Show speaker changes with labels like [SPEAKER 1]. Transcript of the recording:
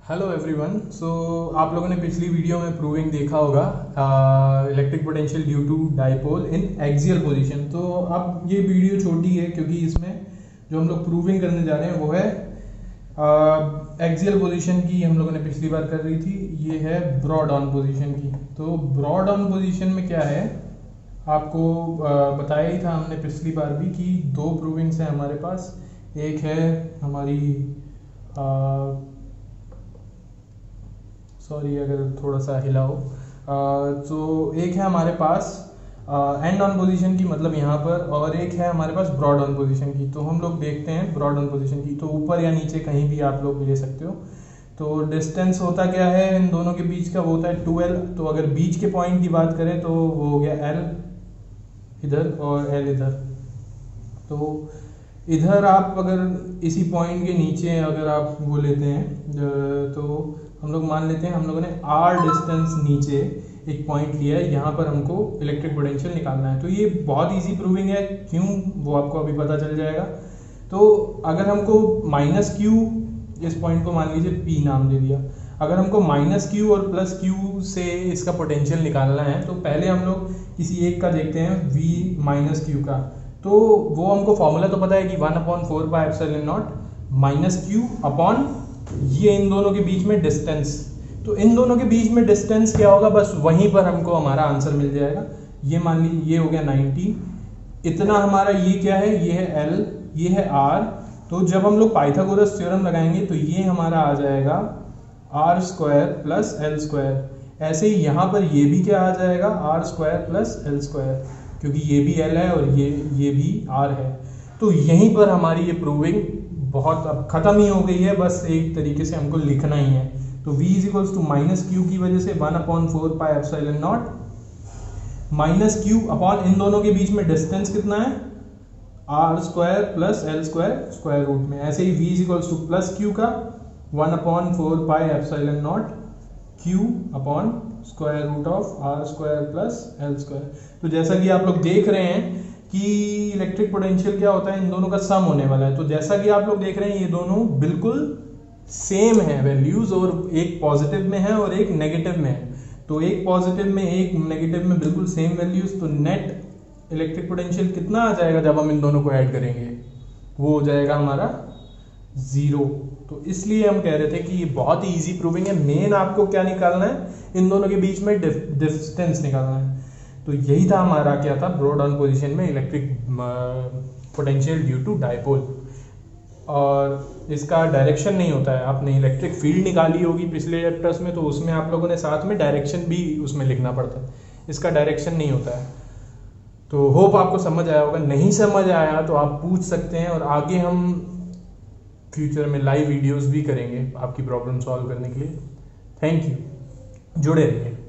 [SPEAKER 1] Hello everyone. सो आप लोगों ने पिछली वीडियो में प्रूविंग देखा होगा electric potential due to dipole in axial position. तो अब ये वीडियो छोटी है क्योंकि इसमें जो हम लोग प्रूविंग करने जा रहे हैं वो है एक्सियल पोजीशन की। हम लोगों ने पिछली बार कर रही थी, ये है ब्रॉड ऑन पोजीशन की। तो ब्रॉड ऑन पोजीशन में क्या है आपको बताया ही था हमने पिछली बार भी कि दो प्रूविंग्स हैं हमारे पास। एक है हमारी सॉरी अगर थोड़ा सा हिला हो, तो एक है हमारे पास एंड ऑन पोजीशन की, मतलब यहाँ पर, और एक है हमारे पास ब्रॉड ऑन पोजीशन की। तो हम लोग देखते हैं ब्रॉड ऑन पोजीशन की, तो ऊपर या नीचे कहीं भी आप लोग ले सकते हो। तो डिस्टेंस होता क्या है इन दोनों के बीच का, वो होता है 2L। तो अगर बीच के पॉइंट की बात करें तो वो हो गया L इधर और L इधर। तो इधर आप अगर इसी पॉइंट के नीचे अगर आप वो लेते हैं तो हम लोग मान लेते हैं हम लोगों ने R डिस्टेंस नीचे एक पॉइंट लिया है, यहाँ पर हमको इलेक्ट्रिक पोटेंशियल निकालना है। तो ये बहुत इजी प्रूविंग है, क्यों वो आपको अभी पता चल जाएगा। तो अगर हमको -Q, इस पॉइंट को मान लीजिए P नाम दे दिया, अगर हमको -Q और +Q से इसका पोटेंशियल निकालना है तो पहले हम लोग किसी एक का देखते हैं V -Q का। तो वो हमको फॉर्मूला तो पता है कि 1/4πε0 -Q अपॉन ये इन दोनों के बीच में डिस्टेंस। तो इन दोनों के बीच में डिस्टेंस क्या होगा, बस वहीं पर हमको हमारा आंसर मिल जाएगा। ये मान लीजिए ये हो गया 90, इतना हमारा ये क्या है, ये है L, ये है R। तो जब हम लोग पाइथागोरस थ्योरम लगाएंगे तो ये हमारा आ जाएगा R² + L²। ऐसे ही यहाँ पर ये भी क्या आ जाएगा, R² + L², क्योंकि ये भी L है और ये भी R है। तो यहीं पर हमारी ये प्रूविंग बहुत अब खत्म ही हो गई है, बस एक तरीके से हमको लिखना ही है। तो V = -Q की वजह से 1/4πε0 -Q अपॉन इन दोनों के बीच में डिस्टेंस कितना है, R² + L² स्क्वायर रूट में। ऐसे ही V +Q का 1/4πε0 Q upon square root of R² + L²। तो जैसा कि आप लोग देख रहे हैं कि इलेक्ट्रिक पोटेंशियल क्या होता है, इन दोनों का सम होने वाला है। तो जैसा कि आप लोग देख रहे हैं ये दोनों बिल्कुल सेम है वैल्यूज, और एक पॉजिटिव में है और एक नेगेटिव में है। तो एक पॉजिटिव में एक नेगेटिव में बिल्कुल सेम वैल्यूज। तो नेट इलेक्ट्रिक पोटेंशियल कितना आ जाएगा जब हम इन दोनों को ऐड करेंगे, वो हो जाएगा हमारा 0। तो इसलिए हम कह रहे थे कि ये बहुत ही इजी प्रूविंग है। मेन आपको क्या निकालना है, इन दोनों के बीच में डिस्टेंस निकालना है। तो यही था हमारा क्या था, ब्रॉड ऑन पोजीशन में electric potential due to dipole. और इसका डायरेक्शन नहीं होता है। आपने इलेक्ट्रिक फील्ड निकाली होगी पिछले चैप्टर्स में, तो उसमें आप लोगों ने साथ में डायरेक्शन भी उसमें लिखना पड़ता है। इसका डायरेक्शन नहीं होता है। तो होप आपको समझ आया होगा। नहीं समझ आया तो आप पूछ सकते हैं, और आगे हम फ्यूचर में लाइव वीडियोस भी करेंगे आपकी प्रॉब्लम सॉल्व करने के लिए। थैंक यू, जुड़े रहिए।